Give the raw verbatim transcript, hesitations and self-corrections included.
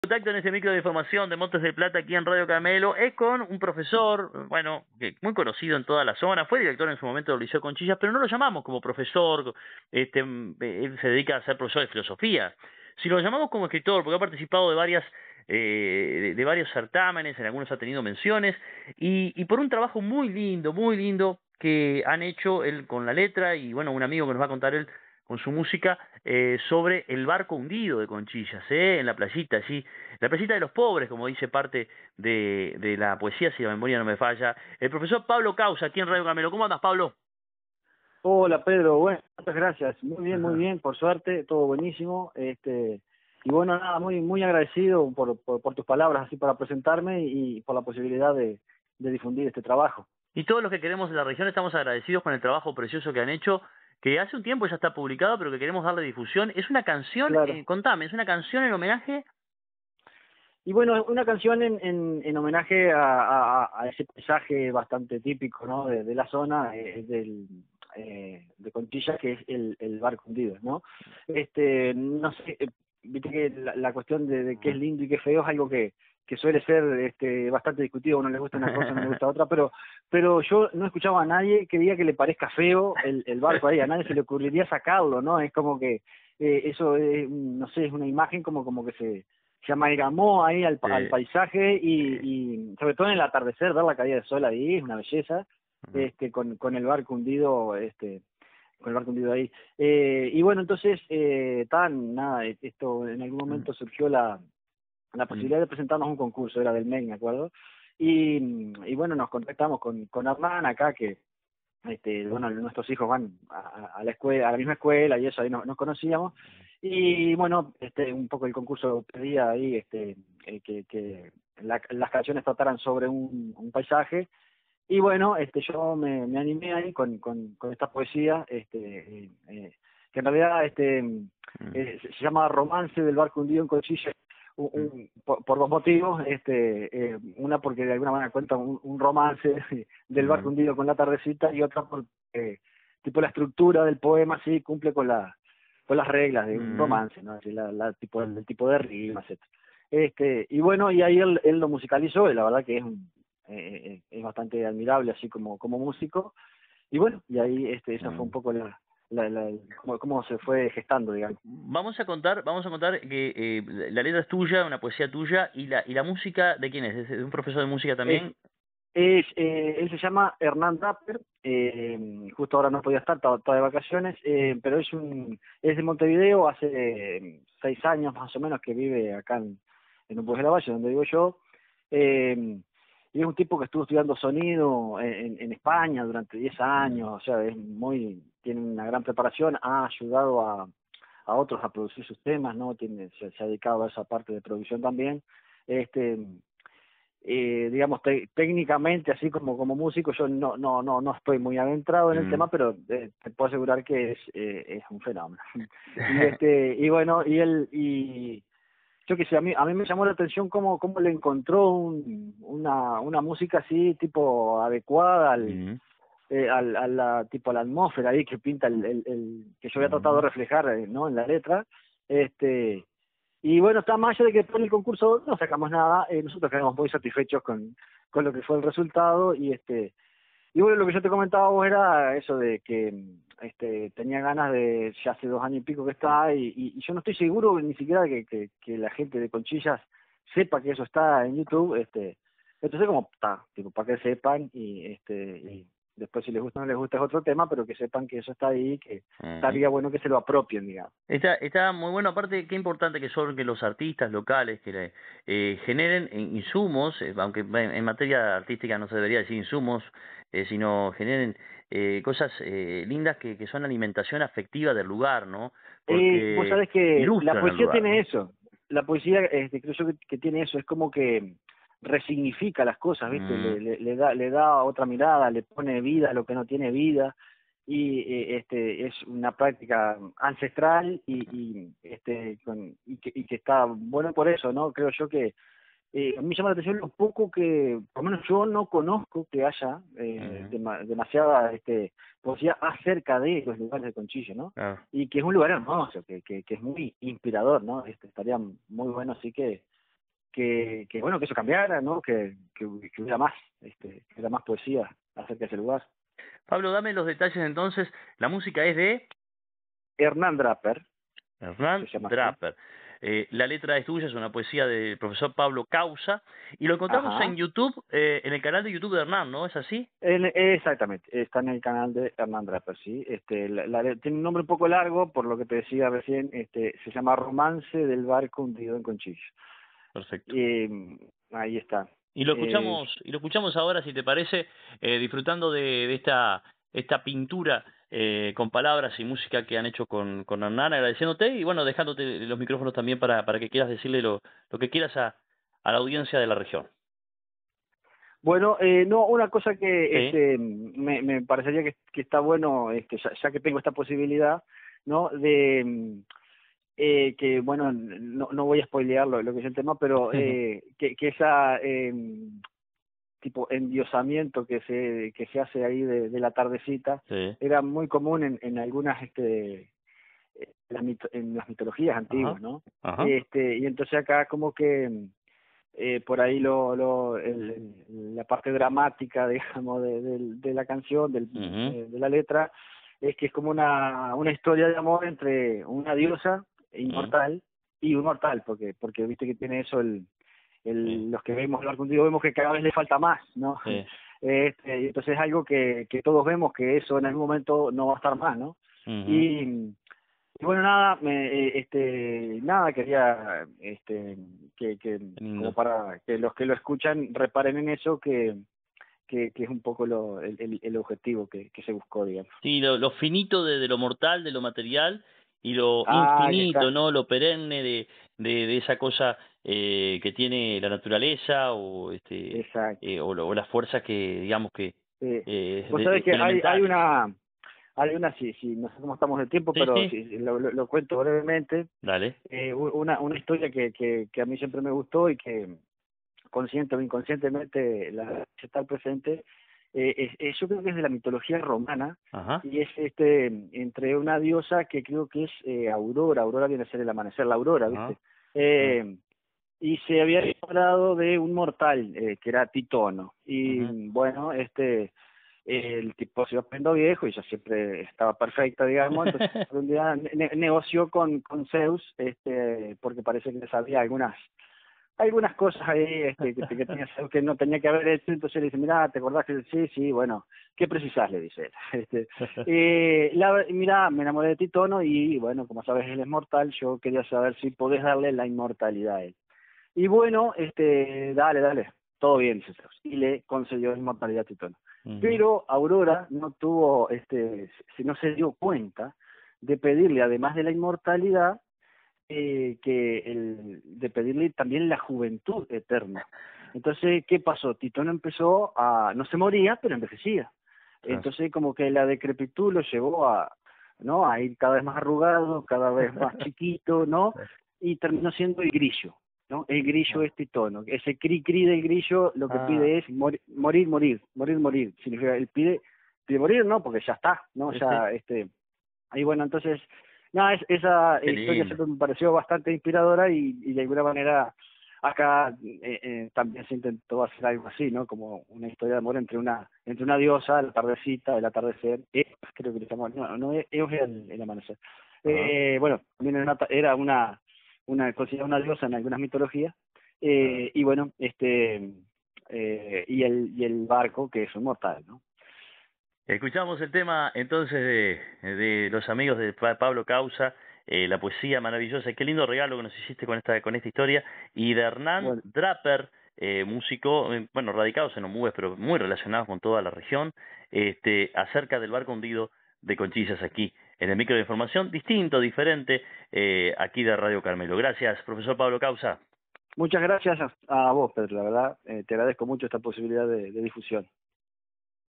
Contacto en este micro de formación de Montes de Plata aquí en Radio Camelo es con un profesor, bueno, que muy conocido en toda la zona, fue director en su momento del Liceo Conchillas, pero no lo llamamos como profesor, este, él se dedica a ser profesor de filosofía, si lo llamamos como escritor, porque ha participado de varias eh, de, de varios certámenes, en algunos ha tenido menciones, y, y por un trabajo muy lindo, muy lindo que han hecho él con la letra, y bueno, un amigo que nos va a contar él con su música, eh, sobre el barco hundido de Conchillas, ¿eh? En la playita, allí, la playita de los pobres, como dice parte de, de la poesía, si la memoria no me falla. El profesor Pablo Causa, aquí en Radio Camelo. ¿Cómo andas, Pablo? Hola Pedro, bueno, muchas gracias. Muy bien, muy Ajá. bien, por suerte, todo buenísimo. Este, y bueno, nada, muy muy agradecido por, por, por tus palabras así para presentarme y por la posibilidad de, de difundir este trabajo. Y todos los que queremos de la región estamos agradecidos con el trabajo precioso que han hecho, que hace un tiempo ya está publicado, pero que queremos darle difusión. Es una canción, Claro. eh, contame, es una canción en homenaje. Y bueno, una canción en, en, en homenaje a, a, a ese paisaje bastante típico, ¿no? De, de la zona, eh, del, eh, de Conchilla, que es el, el barco hundido, ¿no? Este, no sé, eh, viste que la, la cuestión de, de qué es lindo y qué feo es algo que, que suele ser este, bastante discutido, a uno le gusta una cosa, no le gusta otra, pero, pero yo no he escuchado a nadie que diga que le parezca feo el, el barco ahí, a nadie se le ocurriría sacarlo, ¿no? Es como que eh, eso, es, no sé, es una imagen como, como que se se amalgamó ahí al, al Sí, paisaje y, sí. y sobre todo en el atardecer, ver la caída de sol ahí, es una belleza, Ujú. este, con, con el barco hundido, este, con el barco hundido ahí. Eh, y bueno, entonces, eh, tan, nada, esto, en algún Mm, momento surgió la, la mm, posibilidad de presentarnos a un concurso, era del M E C, me acuerdo, y, y bueno, nos contactamos con, con Hernán acá, que, este, bueno, nuestros hijos van a, a la escuela, a la misma escuela y eso, ahí nos, nos conocíamos, y bueno, este, un poco el concurso pedía ahí, este, eh, que, que la- las canciones trataran sobre un, un paisaje, y bueno, este, yo me, me animé ahí con, con, con esta poesía, este, eh, eh, que en realidad, este, mm, eh, se se llama Romance del barco hundido en Cochilla, un- mm, un- por, por dos motivos, este, eh, una porque de alguna manera cuenta un, un romance del barco mm, hundido con la tardecita y otra porque eh, tipo la estructura del poema sí cumple con la con las reglas de un mm. romance, ¿no? Así, la, la tipo el, tipo de rimas, etcétera. Este, y bueno, y ahí él, él lo musicalizó, y la verdad que es un, eh, eh, es bastante admirable así como como músico, y bueno, y ahí este esa fue un Mm. poco la, la, la cómo, cómo se fue gestando, digamos. Vamos a contar, vamos a contar que eh, la letra es tuya, una poesía tuya, y la y la música, ¿de quién es? ¿Es de un profesor de música Es, también? es, eh, él se llama Hernán Dapper, eh, justo ahora no podía estar, estaba, estaba de vacaciones, eh, pero es un es de Montevideo, hace eh, seis años más o menos que vive acá en, en un pueblo de la Valle, donde vivo yo, eh, y es un tipo que estuvo estudiando sonido en, en España durante diez Mm, años, o sea, es muy, tiene una gran preparación, ha ayudado a, a otros a producir sus temas, ¿no? Tiene, se, se ha dedicado a esa parte de producción también, este eh, digamos te- técnicamente así como como músico yo no no no no estoy muy adentrado en el mm. tema, pero eh, te puedo asegurar que es eh, es un fenómeno. Y este y bueno, y él y yo qué sé, a mí a mí me llamó la atención cómo cómo le encontró un, una una música así tipo adecuada al Mm, eh, al, a la tipo a la atmósfera ahí que pinta el, el, el que yo había tratado de mm. reflejar, eh, no, en la letra. este y bueno, está más allá de que por el concurso no sacamos nada, eh, nosotros quedamos muy satisfechos con, con lo que fue el resultado. Y este y bueno, lo que yo te comentaba vos era eso de que este tenía ganas de, ya hace dos años y pico que está, y, y, y yo no estoy seguro ni siquiera que, que, que la gente de Conchillas sepa que eso está en YouTube. este Entonces como está, tipo, para que sepan, y este y después si les gusta o no les gusta es otro tema, pero que sepan que eso está ahí, que Ujú. estaría bueno que se lo apropien, digamos. Está, está muy bueno, aparte qué importante que son que los artistas locales que le, eh, generen eh, insumos, eh, aunque en, en materia artística no se debería decir insumos, eh, sino generen eh, cosas eh, lindas que, que son alimentación afectiva del lugar, ¿no? Eh, vos Porque sabés que la ilustran el poesía lugar, tiene ¿no? eso. La poesía, este, creo yo que, que tiene eso. Es como que resignifica las cosas, ¿viste? Mm, Le, le, le da, le da otra mirada, le pone vida a lo que no tiene vida. Y eh, este es una práctica ancestral, y, y este con, y, que, y que está bueno por eso, ¿no? Creo yo que eh, a mí me llama la atención lo poco que, por lo menos yo no conozco que haya eh, ujú, dema- demasiada este, poesía acerca de los lugares de Conchilla, ¿no? claro. Y que es un lugar hermoso, que, que, que es muy inspirador, ¿no? Este, estaría muy bueno, así que que, que bueno, que eso cambiara, ¿no? Que, que, que hubiera más, este, que hubiera más poesía acerca de ese lugar. Pablo, dame los detalles entonces. La música es de Hernán Draper, Hernán se llama así. Draper. Eh, la letra es tuya, es una poesía del profesor Pablo Causa, y lo encontramos en Ajá. YouTube, eh, en el canal de YouTube de Hernán, ¿no? ¿Es así? En- exactamente, está en el canal de Hernán Draper, sí. Este, la, la- tiene un nombre un poco largo, por lo que te decía recién, este, se llama Romance del barco hundido en Conchillo. Perfecto. Y ahí está. Y lo Eh, escuchamos, y lo escuchamos ahora, si te parece, eh, disfrutando de, de esta, esta pintura eh, con palabras y música que han hecho con, con Hernán, agradeciéndote y bueno, dejándote los micrófonos también para, para que quieras decirle lo, lo que quieras a, a la audiencia de la región. bueno, eh, no, una cosa que Sí. este, me, me parecería que, que está bueno, este, ya, ya que tengo esta posibilidad, ¿no? De mm, eh, que, bueno, no, no voy a spoilear lo, lo que es el tema, pero eh, que, que esa eh, tipo endiosamiento que se que se hace ahí de, de la tardecita Sí. era muy común en, en algunas este eh, las mito- en las mitologías Ajá. antiguas, ¿no? Ajá. Este y entonces acá como que eh, por ahí lo, lo el- el- la parte dramática digamos de, de, de la canción del, Ujú. de, de la letra es que es como una una historia de amor entre una diosa Ujú. inmortal y un mortal, porque porque viste que tiene eso el Sí. el, los que vemos el barco hundido vemos que cada vez le falta más, ¿no? Sí. Este, y entonces es algo que, que todos vemos que eso en algún momento no va a estar más, ¿no? Ujú. Y, y bueno, nada, me, eh, este, nada, quería, este, que, que, Qué como lindo. para que los que lo escuchan reparen en eso, que, que, que es un poco lo, el, el, el objetivo que, que se buscó, digamos. Sí, lo, lo finito de, de lo mortal, de lo material, y lo Ah, ahí infinito, está, ¿no? Lo perenne de, de, de esa cosa eh, que tiene la naturaleza o este exacto. eh, o, lo- o las fuerzas que digamos que Sí. eh, Vos de- sabés de- que hay, hay elementales. una, hay una, sí, sí, no sé cómo estamos de tiempo, Sí, pero sí, sí, sí, lo, lo, lo cuento brevemente. dale. Eh, u- una, una historia que, que, que a mí siempre me gustó y que consciente o inconscientemente la está presente, eh, es, es- yo creo que es de la mitología romana Ajá. y es este entre una diosa que creo que es eh, Aurora, Aurora viene a ser el amanecer, la Aurora, ¿viste? Ajá. Ah, Eh, y se había hablado de un mortal eh, que era Titono ujú. y bueno, este el tipo se iba poniendo viejo y ya siempre estaba perfecta, digamos, entonces un día ne- negoció con, con Zeus, este, porque parece que le sabía algunas algunas cosas ahí este, que, que tenía Zeus que no tenía que haber hecho, entonces le dice, mira, ¿te acordás que sí, sí, bueno, ¿qué precisás? Le dice él. Este, eh, la, mira, me enamoré de Titono y bueno, como sabes, él es mortal, yo quería saber si podés darle la inmortalidad a él. Y bueno, este, dale, dale, todo bien, dice Zeus, y le concedió inmortalidad a Titono. Ujú. Pero Aurora no tuvo, este, si no se dio cuenta de pedirle, además de la inmortalidad, eh, que el, de pedirle también la juventud eterna. Entonces, ¿qué pasó? Titón empezó a, no se moría, pero envejecía. Claro. Entonces, como que la decrepitud lo llevó a, ¿no? A ir cada vez más arrugado, cada vez más chiquito, ¿no? Y terminó siendo el grillo, ¿no? El grillo es Titón, ¿no? Ese cri cri del grillo lo que Ah, pide es mor- morir, morir, morir, morir. Significa, él pide, pide morir, ¿no? Porque ya está, ¿no? sí, sí. Ya, este, y bueno, entonces, nada, es, esa Qué historia lindo. siempre me pareció bastante inspiradora y, y de alguna manera acá eh, eh, también se intentó hacer algo así, ¿no? Como una historia de amor entre una entre una diosa, la tardecita, el atardecer, Eos, creo que le llamamos, no, no, Eos era el, el amanecer. Ajá. Eh, bueno, también era una, era una, una considerada una diosa en algunas mitologías, Claro. eh, y bueno, este, eh, y el y el barco que es un mortal, ¿no? Escuchamos el tema entonces de, de los amigos de Pa- Pablo Causa, eh, la poesía maravillosa, qué lindo regalo que nos hiciste con esta con esta historia, y de Hernán Bueno, Draper, eh, músico, eh, bueno, radicados en Omúes, pero muy relacionados con toda la región, este, acerca del barco hundido de Conchillas aquí, en el micro de información, distinto, diferente, eh, aquí de Radio Carmelo. Gracias, profesor Pablo Causa. muchas gracias a, a vos, Pedro, la verdad, eh, te agradezco mucho esta posibilidad de, de difusión.